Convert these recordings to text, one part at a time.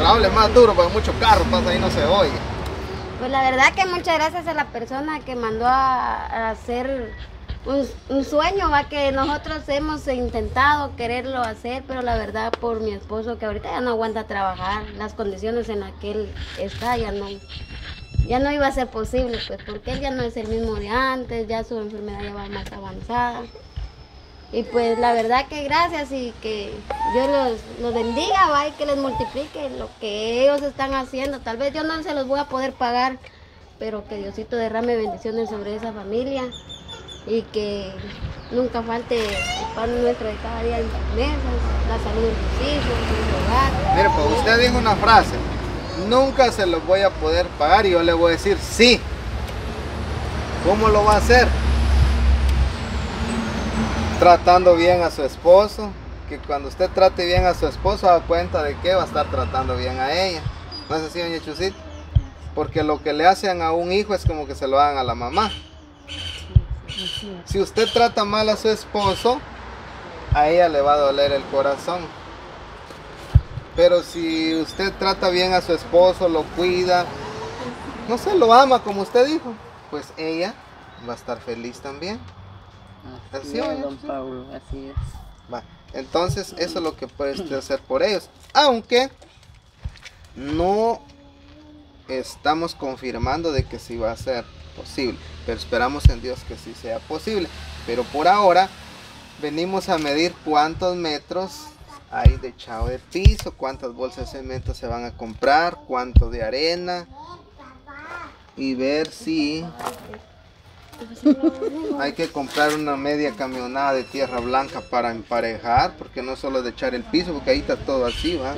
Pero hable más duro porque mucho carro pasa ahí, no se oye. Pues la verdad que muchas gracias a la persona que mandó a hacer un sueño, va, que nosotros hemos intentado quererlo hacer, pero la verdad por mi esposo que ahorita ya no aguanta trabajar, las condiciones en las que él está ya no iba a ser posible, pues porque él ya no es el mismo de antes, ya su enfermedad ya va más avanzada. Y pues la verdad que gracias y que Dios los bendiga, va, y que les multiplique lo que ellos están haciendo. Tal vez yo no se los voy a poder pagar, pero que Diosito derrame bendiciones sobre esa familia y que nunca falte el pan nuestro de cada día en las mesas, la salud de sus hijos, de su hogar. Mire, pues usted dijo una frase, nunca se los voy a poder pagar, y yo le voy a decir sí. ¿Cómo lo va a hacer? Tratando bien a su esposo, que cuando usted trate bien a su esposo, da cuenta de que va a estar tratando bien a ella. ¿No es así, doña Chusita? Porque lo que le hacen a un hijo es como que se lo hagan a la mamá. Si usted trata mal a su esposo, a ella le va a doler el corazón. Pero si usted trata bien a su esposo, lo cuida, no sé, lo ama como usted dijo, pues ella va a estar feliz también. Así es, don Pablo, así es. Va. Entonces eso es lo que puede usted hacer por ellos, aunque no estamos confirmando de que sí va a ser posible, pero esperamos en Dios que sí sea posible. Pero por ahora venimos a medir cuántos metros hay de echado de piso, cuántas bolsas de cemento se van a comprar, cuánto de arena, y ver si hay que comprar una media camionada de tierra blanca para emparejar, porque no solo de echar el piso, porque ahí está todo así, ¿va?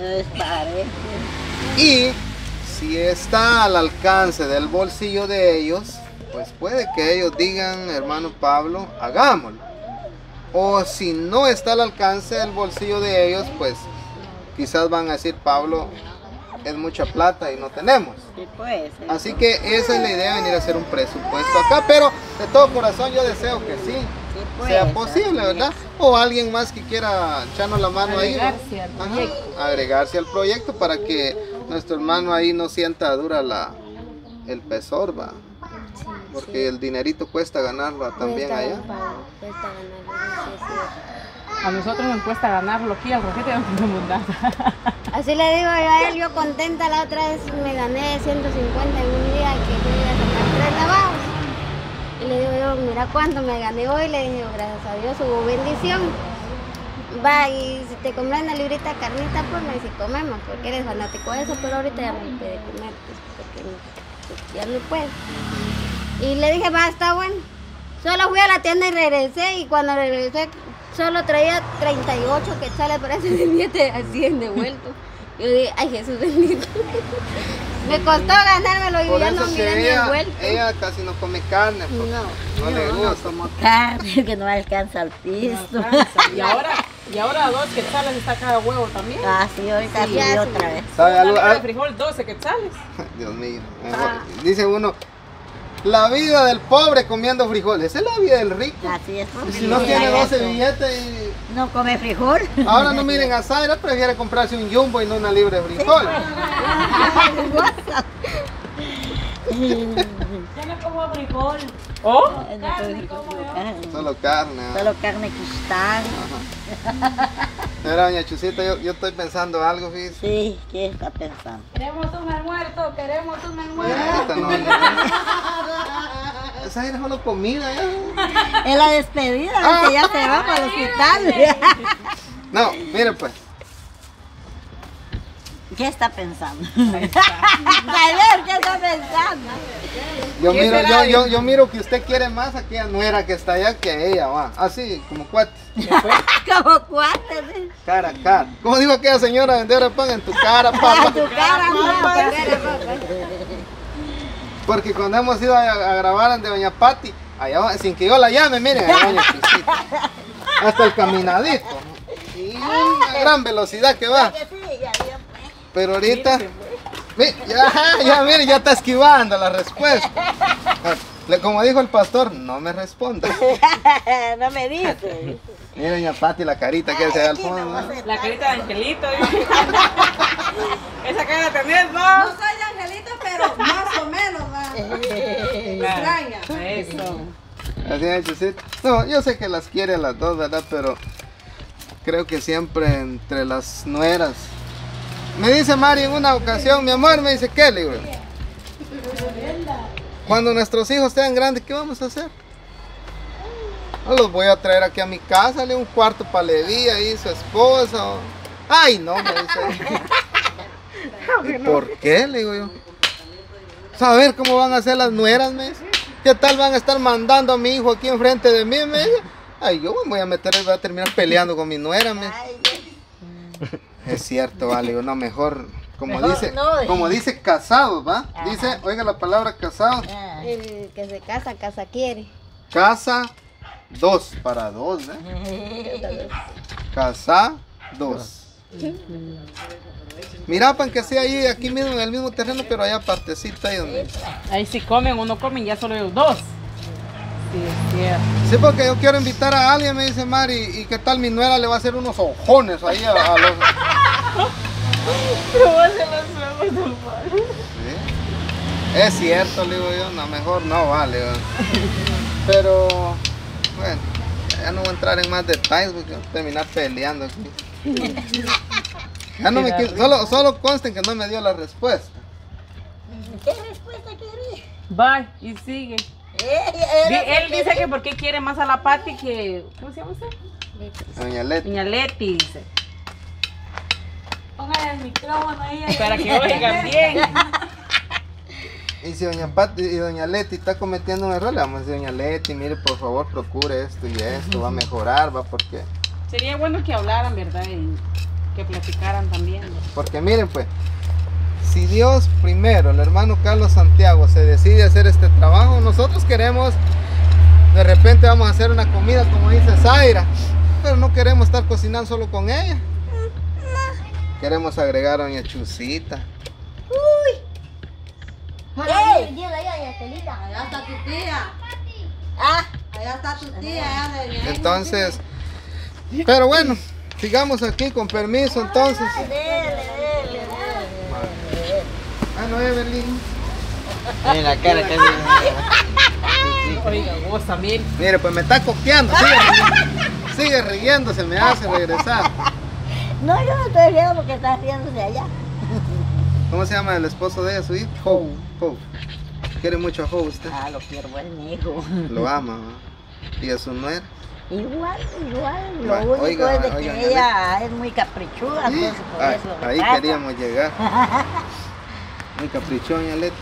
Y si está al alcance del bolsillo de ellos, pues puede que ellos digan, hermano Pablo, hagámoslo. O si no está al alcance del bolsillo de ellos, pues quizás van a decir, Pablo, es mucha plata y no tenemos. Sí, pues, así que esa es la idea, venir a hacer un presupuesto acá, pero de todo corazón yo deseo que sí, pues, sea posible, ¿verdad? O alguien más que quiera echarnos la mano ahí, ¿no? Agregarse al proyecto para que nuestro hermano ahí no sienta dura el pesor, va. Porque el dinerito cuesta ganarlo también allá. Cuesta ganarlo, A nosotros nos cuesta ganarlo aquí, al Rojete no tenemos nada. Así le digo yo a él, yo contenta, la otra vez me gané 150 en un día que yo iba a sacar 3 lavados. Y le digo yo, mira cuánto me gané hoy, le digo, gracias a Dios hubo bendición. Va, y si te compras una librita de carnita, pues me dice, comemos, porque eres fanático de eso, pero ahorita ya no puede comer, pues, porque ya no puede. Y le dije, va, está bueno. Solo fui a la tienda y regresé, y cuando regresé solo traía 38 quetzales para ese billete a 100 devuelto. Yo dije, ay, Jesús bendito. Me costó ganármelo y ya no miré ni el vuelto. Ella casi no come carne, no le gusta. Como carne, que no alcanza al piso. No y ahora 2 quetzales está cada huevo también. Ah, sí, ahorita sí, otra vez. ¿Sabe algo? De frijol 12 quetzales. Dios mío. Dice uno, la vida del pobre comiendo frijoles, esa es la vida del rico. Así es. Y si no tiene 12 billetes y... no come frijol. Ahora no miren a Zaira, prefiere comprarse un jumbo y no una libra de frijol. Yo no como frijol. ¿Oh? Solo carne. Solo carne cristal. Mira, doña Chusita, yo estoy pensando algo, fíjese. Sí, ¿qué está pensando? Queremos un almuerzo, queremos un almuerzo. Esta no, esa era solo comida, ya. Es la despedida, que ya se va para el hospital. No, mire pues. ¿Qué está pensando? A ver, ¿qué está pensando? Yo miro que usted quiere más a aquella nuera que está allá que a ella, va. Así, como cuates. Como cuates. Cara a cara. ¿Cómo dijo aquella señora vendedora de pan? En tu cara, papá. En tu cara, papá. Porque cuando hemos ido a grabar de doña Patti, allá va, sin que yo la llame, miren, a doña Crisita. Hasta el caminadito. Y una gran velocidad que va. Pero ahorita, mire, ya está esquivando la respuesta. Como dijo el pastor, no me responda. No me dice. Mira, doña Patti, la carita que se ve al fondo. La carita de Angelito. Esa cara Así es, Chusita. No, yo sé que las quiere a las dos, ¿verdad? Pero creo que siempre entre las nueras. Me dice Mari en una ocasión, mi amor, me dice, ¿qué? Le digo, cuando nuestros hijos sean grandes, ¿qué vamos a hacer? No los voy a traer aquí a mi casa, le un cuarto para Levi, ahí su esposa. Ay, no, me dice. ¿Y por qué? Le digo yo. Saber cómo van a ser las nueras, me dice. ¿Qué tal van a estar mandando a mi hijo aquí enfrente de mí, me dice? Ay, yo me voy a meter y voy a terminar peleando con mi nuera, me dice. Es cierto, vale, no, mejor, como dice casado, ¿va? Ajá. Dice, oiga la palabra casado. El que se casa, casa quiere. Casa, dos, para dos, ¿eh? Casa, dos. Mira, pan, que sea ahí, aquí mismo, en el mismo terreno, pero allá partecita ahí donde... Ahí si comen o no comen, ya solo ellos dos. Sí, es cierto. Sí, porque yo quiero invitar a alguien, me dice Mari, y qué tal mi nuera le va a hacer unos ojones ahí a los... ¿Sí? Es cierto, le digo yo, no, mejor no vale, ¿verdad? Pero, bueno, ya no voy a entrar en más detalles porque voy a terminar peleando aquí. Ya no me quiso, solo consten que no me dio la respuesta. ¿Qué respuesta querés? Bye, y sigue. Él dice que porque quiere más a la Pati que... ¿Cómo se llama usted? Doña Leti. Doña Leti, dice. Póngale el micrófono ahí. Para que oigan bien. Y si doña Pati y doña Leti está cometiendo un error, le vamos a decir, doña Leti, mire, por favor, procure esto y esto, va a mejorar, va, porque... Sería bueno que hablaran, ¿verdad? Y que platicaran también. Porque miren, pues, si Dios primero, el hermano Carlos Santiago, se decide hacer este trabajo, nosotros queremos, de repente vamos a hacer una comida, como dice Zaira, pero no queremos estar cocinando solo con ella. Queremos agregar a doña Chusita. ¡Ey! Allá está tu tía. Ah, allá está tu tía. Allá de... Entonces, pero bueno, sigamos aquí con permiso entonces. Dele. Bueno, Evelyn. Miren la cara que Oiga, vos también. Mire, pues me está copiando, sigue riéndose, me hace regresar. No, yo no estoy riendo porque está riéndose allá. ¿Cómo se llama el esposo de ella, su hijo? Hope. Quiere mucho a Hope usted. Ah, lo quiero, es mi hijo. Lo ama, ¿no? ¿Y a su nuera? Igual. Lo Bueno, único oiga, es de que oiga, ella es muy caprichuda, entonces por Ah, eso lo ahí pasa. queríamos llegar. Muy caprichón, doña Leti.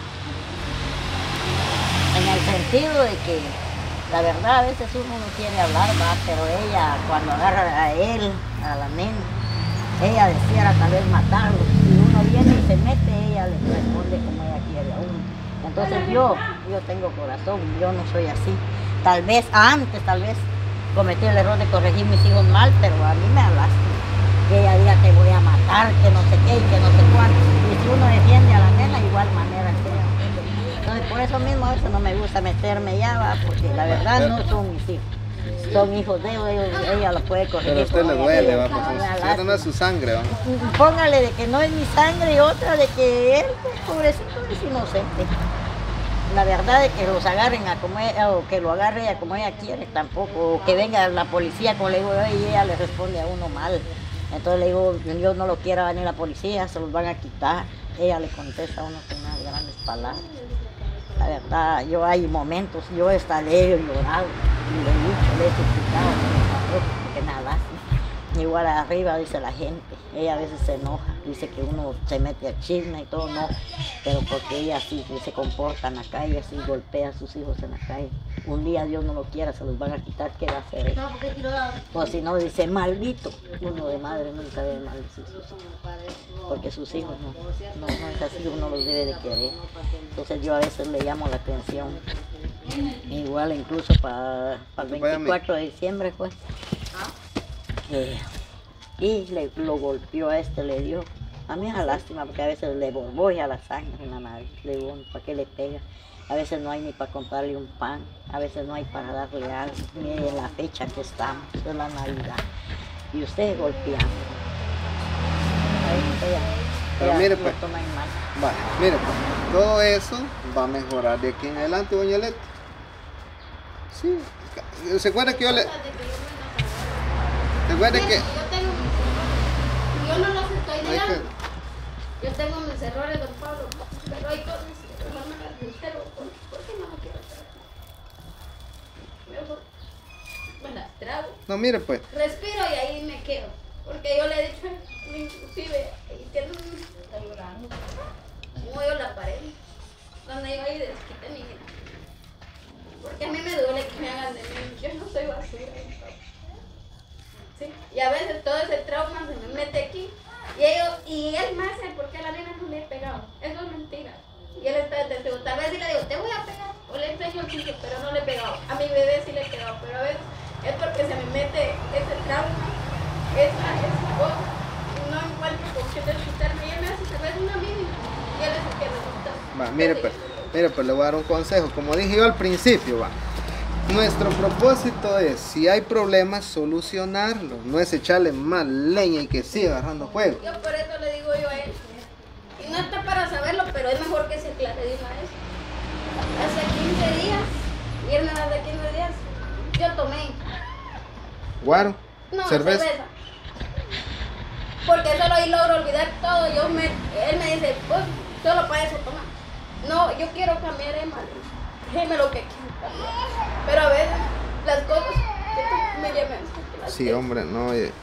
En el sentido de que la verdad a veces uno no quiere hablar, va, pero ella cuando agarra a él, a la nena, ella decidiera tal vez matarlo. Si uno viene y se mete, ella le responde como ella quiere a uno. Entonces yo tengo corazón, yo no soy así. Tal vez cometí el error de corregir mis hijos mal, pero a mí me da lástima. Que ella diga que voy a matar, que no sé qué y que no sé cuánto. Y si uno defiende a la nena, igual manera que ella. Entonces por eso mismo a veces no me gusta meterme ya, va, porque la verdad no son mis hijos. Son hijos de ellos, ella los puede corregir. Pero a usted le como duele, ella va, quiera. pues Me da eso no lástima. es su sangre, va. Póngale de que no es mi sangre y otra de que él, pues, pobrecito, es inocente. La verdad de que los agarren a como ella, o que lo agarre ella como ella quiere tampoco, o que venga la policía como le digo yo y ella le responde a uno mal. Entonces le digo, yo no lo quiero venir la policía, se los van a quitar. Ella le contesta a uno con unas grandes palabras. La verdad, yo hay momentos, yo hasta le he llorado, y le he dicho, le he suplicado, porque me da lástima. Igual arriba dice la gente, ella a veces se enoja, dice que uno se mete a chisme y todo, no, pero porque ella así se comporta en la calle, así golpea a sus hijos en la calle. Un día Dios no lo quiera, se los van a quitar, ¿qué va a hacer ella? O si no, dice maldito, uno de madre nunca debe maldecir sus hijos, porque sus hijos no es así, uno los debe de querer. Entonces yo a veces le llamo la atención, igual incluso para el 24 de diciembre fue. Y lo golpeó a le dio. A mí es una lástima porque a veces le borbolla la sangre en la nariz. Le digo, ¿para qué le pega? A veces no hay ni para comprarle un pan, a veces no hay para darle algo. Mire la fecha que estamos, es la Navidad. Y usted golpeando. Pero mire, lo pues, toma en mal. vale, mire, pues, todo eso va a mejorar de aquí en adelante, doña Leti. Sí. ¿Se acuerda que yo le... ¿Se acuerda que... Yo no los estoy Hay negando. que- Yo tengo mis errores, don Pablo, pero hay cosas que no me las entero. ¿Por qué no lo quiero hacer? Mejor me las trago, No, mire pues. respiro y ahí me quedo. Porque yo le he dicho, inclusive, y que no está llorando. Como yo la pared, donde yo ahí desquite mi vida. Porque a mí me duele que me hagan de mí. Yo no soy basura. ¿Sí? Y a veces todo ese trauma se me mete aquí. Y él me hace porque a la nena no le he pegado. Eso es mentira. Y él está de testigo. Tal vez sí le digo, te voy a pegar. O le enseño el sitio, pero no le he pegado. A mi bebé sí le he pegado. Pero a veces es porque se me mete ese trauma. Esa cosa. Y no encuentro con qué desquitarme. Y él me hace tal vez una mínima. Y él es el que resulta. Va, mire pues le voy a dar un consejo. Como dije yo al principio, va. Nuestro propósito es, si hay problemas, solucionarlos. No es echarle más leña y que siga agarrando fuego. Yo por eso le digo yo a él. Y no está para saberlo, pero es mejor que se aclare de una vez. Hace 15 días, viernes hace 15 días, yo tomé. Guaro, No, cerveza. Porque solo ahí logro olvidar todo. Él me dice, pues, solo para eso toma. No, yo quiero cambiar, Emma. Déjeme lo que quiero cambiar. Pero a veces, las cosas que tú me llevan. Sí, hombre, no. Yo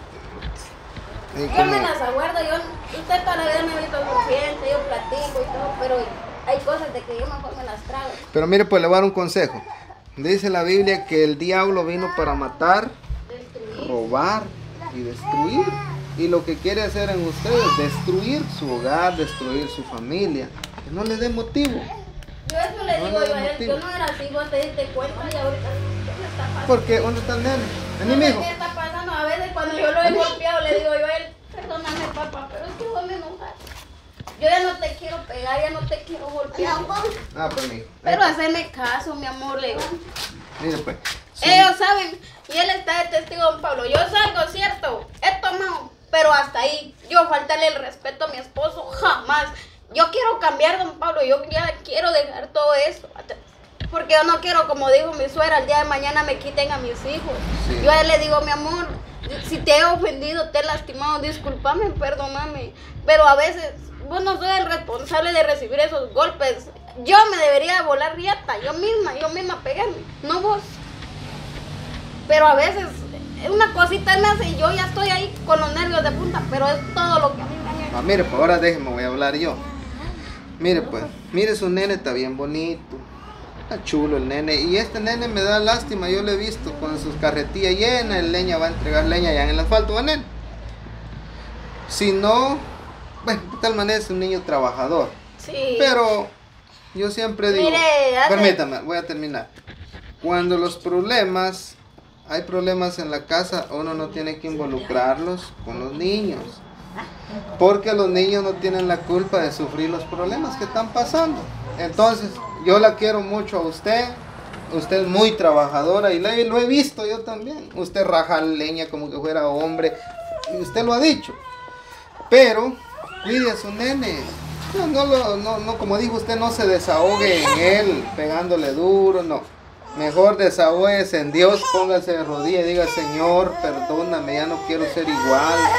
me las aguardo, usted toda la vida me ha visto confianza, yo platico y todo, pero hay cosas de que yo mejor me las trago. Pero mire, pues le voy a dar un consejo. Dice la Biblia que el diablo vino para matar, Destruir. robar y destruir. Y lo que quiere hacer en ustedes es destruir su hogar, destruir su familia. Que no le dé motivo. Yo eso le No digo le yo a él, motivo. yo no era así, vos te diste cuenta y ahorita ¿qué me está pasando? Porque, ¿dónde está el nene? Vení, No sé mijo. ¿Qué está pasando? A veces cuando yo lo he golpeado le digo yo a él, perdóname papá, pero es que vos me enojas. Yo ya no te quiero pegar, ya no te quiero golpear. Ah, pues mijo. Pero haceme caso, mi amor, le digo. Mire, pues. Sí. Ellos saben, y él está de testigo, don Pablo. Yo salgo, cierto, he tomado, pero hasta ahí. Yo faltarle el respeto a mi esposo, jamás. Yo quiero cambiar, don Pablo, yo ya quiero dejar todo esto. Porque yo no quiero, como dijo mi suegra, el día de mañana me quiten a mis hijos. Sí. Yo a él le digo, mi amor, si te he ofendido, te he lastimado, discúlpame, perdóname. Pero a veces vos no sos el responsable de recibir esos golpes. Yo me debería volar riata, yo misma pegarme, no vos. Pero a veces una cosita me hace y yo ya estoy ahí con los nervios de punta, pero es todo lo que a mí me han hecho. Ah, mire, pues ahora déjeme, voy a hablar yo. Mire, pues, mire, su nene está bien bonito. Está chulo el nene. Y este nene me da lástima, yo lo he visto con sus carretillas llenas de leña, va a entregar leña allá en el asfalto, ¿va, nene? Si no, bueno, de tal manera es un niño trabajador. Sí. Pero yo siempre digo, Mire, permítame, voy a terminar. Cuando hay problemas en la casa, uno no tiene que involucrarlos con los niños. Porque los niños no tienen la culpa de sufrir los problemas que están pasando. Entonces, yo la quiero mucho a usted. Usted es muy trabajadora y lo he visto yo también. Usted raja leña como que fuera hombre. Y usted lo ha dicho. Pero, cuide a su nene. No, como dijo usted, no se desahogue en él pegándole duro, no. Mejor desahógese en Dios, póngase de rodillas y diga, Señor, perdóname, ya no quiero ser igual.